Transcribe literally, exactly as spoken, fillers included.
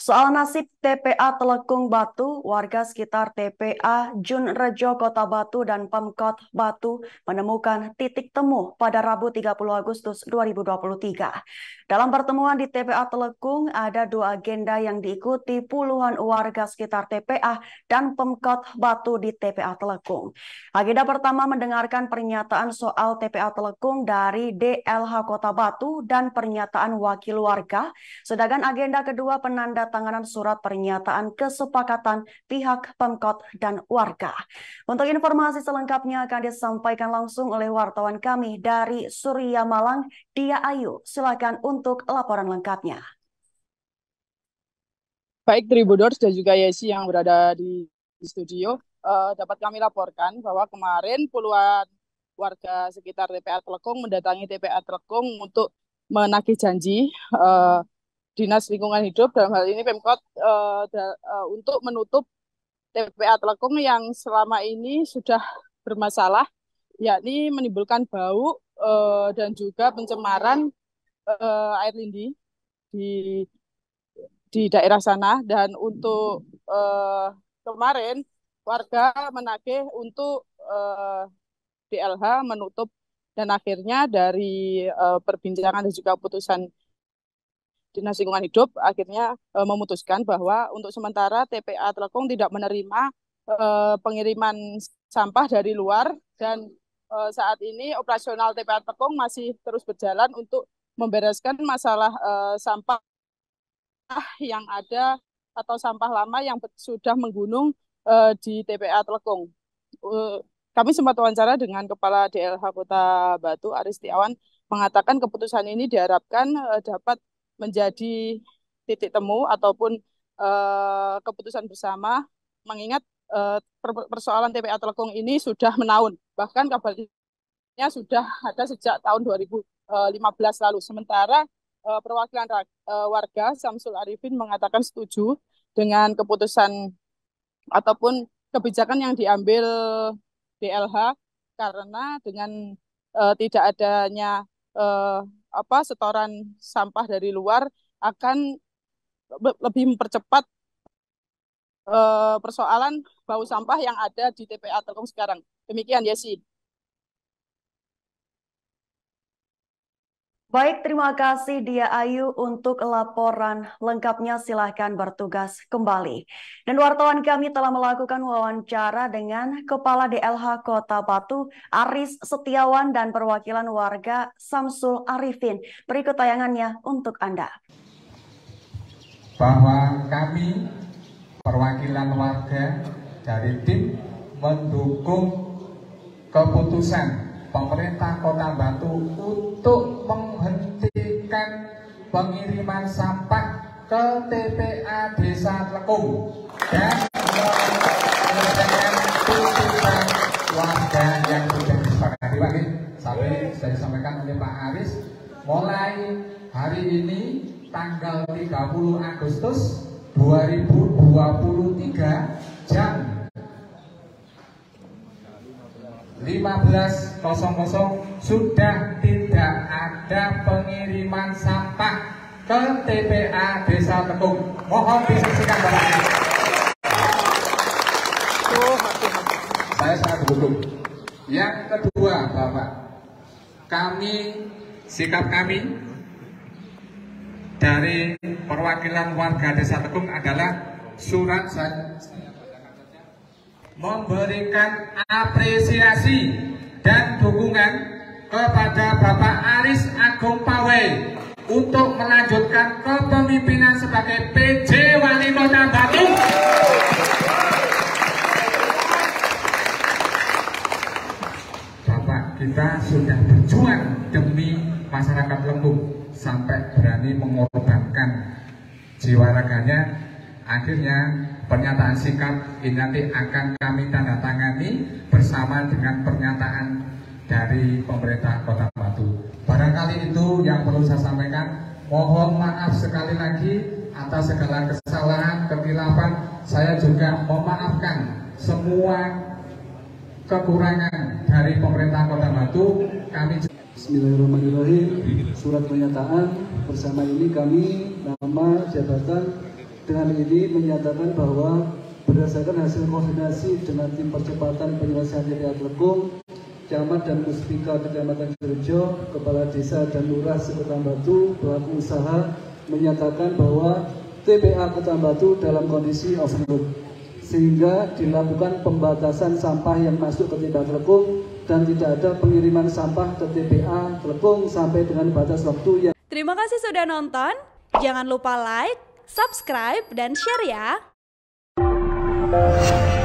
Soal nasib T P A Telekung Batu, warga sekitar T P A Junrejo Kota Batu dan Pemkot Batu menemukan titik temu pada Rabu tiga puluh Agustus dua ribu dua puluh tiga. Dalam pertemuan di T P A Telekung, ada dua agenda yang diikuti puluhan warga sekitar T P A dan Pemkot Batu di T P A Telekung. Agenda pertama mendengarkan pernyataan soal T P A Telekung dari D L H Kota Batu dan pernyataan wakil warga, sedangkan agenda kedua penanda tanganan surat pernyataan kesepakatan pihak Pemkot dan warga. Untuk informasi selengkapnya akan disampaikan langsung oleh wartawan kami dari Surya Malang, Dia Ayu. Silakan untuk laporan lengkapnya. Baik Tribuners dan juga Yesi yang berada di studio, uh, dapat kami laporkan bahwa kemarin puluhan warga sekitar T P A Telekung mendatangi T P A Telekung untuk menagih janji uh, Dinas Lingkungan Hidup, dalam hal ini Pemkot, uh, da, uh, untuk menutup T P A Telekung yang selama ini sudah bermasalah, yakni menimbulkan bau uh, dan juga pencemaran uh, air lindi di di daerah sana. Dan untuk uh, kemarin warga menagih untuk uh, D L H menutup, dan akhirnya dari uh, perbincangan dan juga putusan Dinas Lingkungan Hidup akhirnya e, memutuskan bahwa untuk sementara T P A Telekung tidak menerima e, pengiriman sampah dari luar, dan e, saat ini operasional T P A Telekung masih terus berjalan untuk membereskan masalah e, sampah yang ada atau sampah lama yang sudah menggunung e, di T P A Telekung. E, kami sempat wawancara dengan Kepala D L H Kota Batu, Aris Setiawan, mengatakan keputusan ini diharapkan e, dapat menjadi titik temu ataupun uh, keputusan bersama, mengingat uh, persoalan T P A Telekung ini sudah menaun, bahkan kabarnya sudah ada sejak tahun dua ribu lima belas lalu. Sementara uh, perwakilan uh, warga Samsul Arifin mengatakan setuju dengan keputusan ataupun kebijakan yang diambil D L H, karena dengan uh, tidak adanya uh, apa setoran sampah dari luar akan lebih mempercepat uh, persoalan bau sampah yang ada di T P A Telekung sekarang. Demikian, Yesi. Baik, terima kasih Dia Ayu untuk laporan lengkapnya. Silahkan bertugas kembali. Dan wartawan kami telah melakukan wawancara dengan Kepala D L H Kota Batu, Aris Setiawan, dan perwakilan warga Samsul Arifin. Berikut tayangannya untuk Anda. Bahwa kami perwakilan warga dari tim mendukung keputusan pemerintah Kota Batu untuk menghentikan pengiriman sampah ke T P A Desa Telekung dan menyelesaikan tuntutan warga yang sudah disepakati. Sampai sudah disampaikan oleh Pak Aris, mulai hari ini tanggal tiga puluh Agustus dua ribu dua puluh tiga jam lima belas sudah tidak ada pengiriman sampah ke T P A Desa Telekung. Mohon disaksikan Bapak. Saya sangat mendukung. Yang kedua, Bapak, kami sikap kami dari perwakilan warga Desa Telekung adalah surat saya memberikan apresiasi dan dukungan kepada Bapak Aris Agung Pawai untuk melanjutkan kepemimpinan sebagai P J Wali Kota Batu. Bapak, kita sudah berjuang demi masyarakat Telekung sampai berani mengorbankan jiwa raganya. Akhirnya pernyataan sikap ini nanti akan kami tanda tangani bersama dengan pernyataan dari pemerintah Kota Batu. Barangkali itu yang perlu saya sampaikan. Mohon maaf sekali lagi atas segala kesalahan, kekilafan. Saya juga memaafkan semua kekurangan dari pemerintah Kota Batu. Kami Bismillahirrahmanirrahim. Surat pernyataan bersama ini kami nama jabatan dengan ini menyatakan bahwa berdasarkan hasil koordinasi dengan tim percepatan penyelesaian T P A Telekung, Camat dan Muspika Kecamatan Cirejo, Kepala Desa dan Lurah Sekota Batu, pelaku usaha menyatakan bahwa T P A Kota Batu dalam kondisi overload, sehingga dilakukan pembatasan sampah yang masuk ke T P A Telekung dan tidak ada pengiriman sampah ke T P A Telekung sampai dengan batas waktu yang... Terima kasih sudah nonton, jangan lupa like, subscribe, dan share ya!